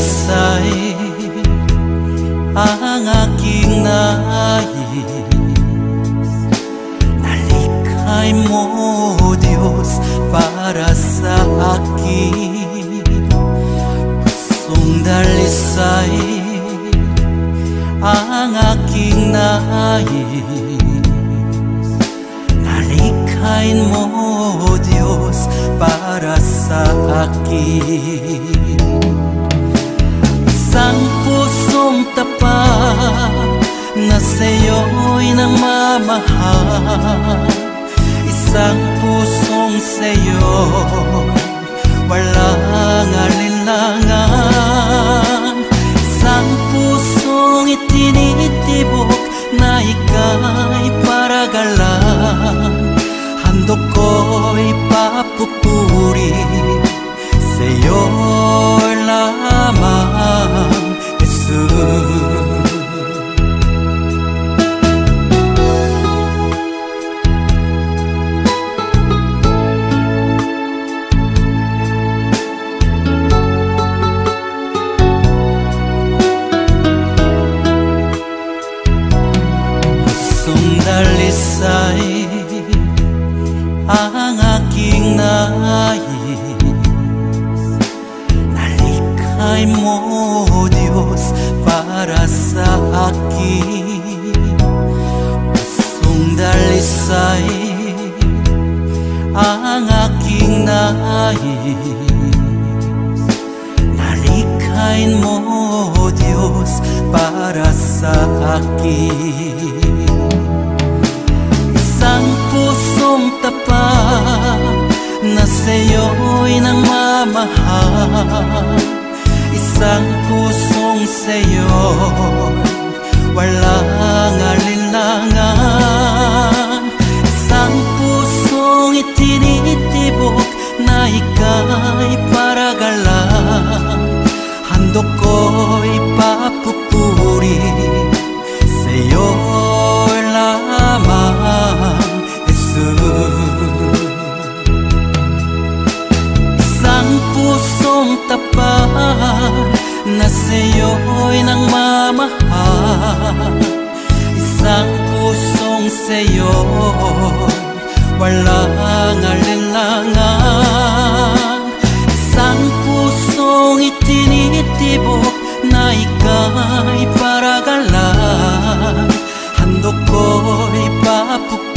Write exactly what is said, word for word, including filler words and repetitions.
dalisay ang aking nais. Nalikhay mo, Diyos, para sa akin. Pusong dalisay ang aking nais. Nalikhain mo, Diyos, para sa akin. Isang pusong tapat na sa'yo'y namamahal. Isang pusong sa'yo'y walang alinlangan. Isang pusong itinitibok na ika'y paragalan. Handog ko'y papupuri sa'yo lamang, Jesus. Dalisay ang aking nais. Nalikhay mo, Diyos, para sa akin. Pusong dalisay ang aking nais. Nalikhain mo, Diyos, para sa akin. Isang pusong tapat na sa'yo'y nangmamahal. Isang pusong sa'yo'y walang alinlangan. Isang pusong itinitibok na ika'y paragalan. Handog ko'y papupuri sa'yo lamang, Jesus. Isang pusong tapat na sa'yo'y nangmamahal. Isang pusong sa'yo'y walang alinlangan. Isang pusong itinitibok na ika'y paragalan. Handog ko'y papupuri